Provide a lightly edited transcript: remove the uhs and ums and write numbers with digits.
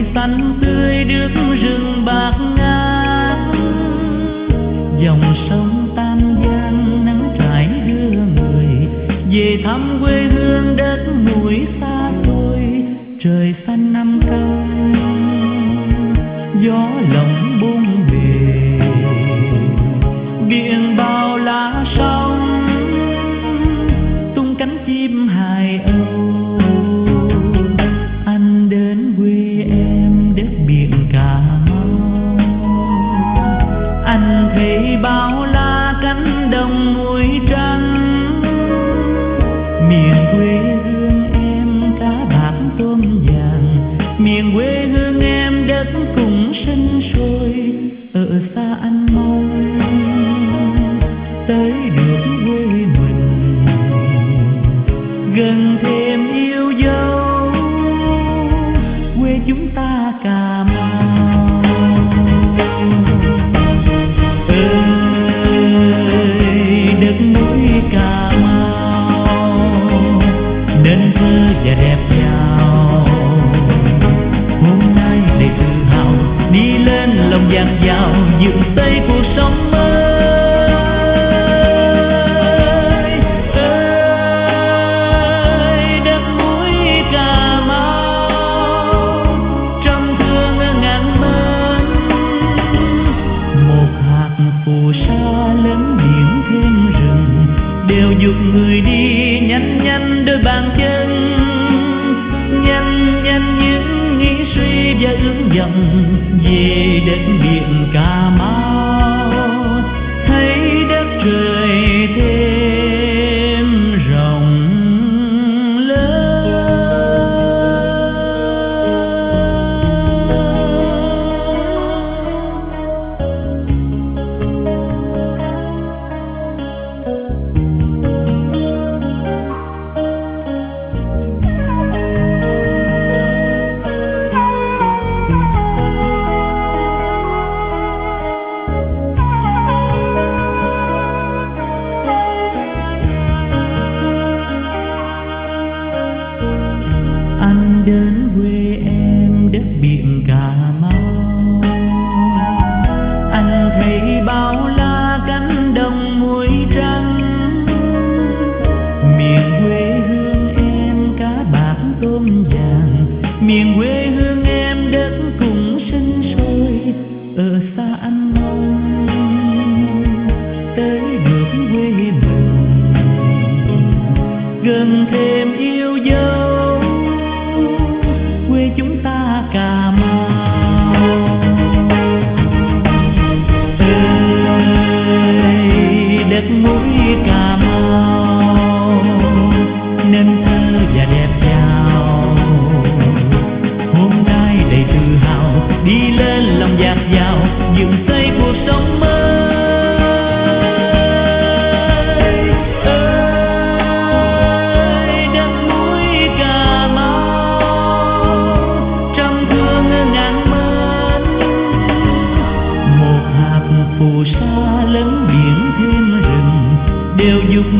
xanh tươi nước rừng bạc ngát, dòng sông Tam Giang nắng trải đưa người về thăm quê hương đất mũi xa xôi. Trời xanh năm canh, gió lộng buông bề, biển bao lá sóng tung cánh chim hài âu. Anh đến quê em đất biển Cà Mau, anh thấy bao la cánh đồng muối trắng. Miền quê hương em cá bạc tôm vàng, miền quê hương em đất cũng sinh sôi. Ở xa anh mong tới được quê mình, gần thêm yêu dấu quê chúng ta Cà Mau. Ơi đất núi Cà Mau nên thơ và đẹp giàu, hôm nay đầy tự hào đi lên lòng dạt dào dựng xây cuộc sống mới. Ơi đất mũi Cà Mau trong thương ngàn mến, một hạt phù sa lớn biển thêm rừng đều dục người đi nhanh nhanh đôi bàn chân, nhanh nhanh những nghĩ suy và ước vọng về đất biển Cà Mau, thấy đất trời thêm rộng lớn. Anh đến quê em đất biển Cà Mau, anh thấy bao la cánh đồng muối trắng. Miền quê hương em cá bạc tôm vàng, miền quê hương em đất cũng sinh sôi. Ở xa anh mong tới được quê mình, gần thêm yêu dấu quê chúng ta Cà Mau. Ơi đất mũi Cà Mau nên thơ và đẹp giàu, hôm nay đầy tự hào đi lên lòng dạt dào dựng xây cuộc sống mới. Phù sa lớn biển thêm rừng đều dục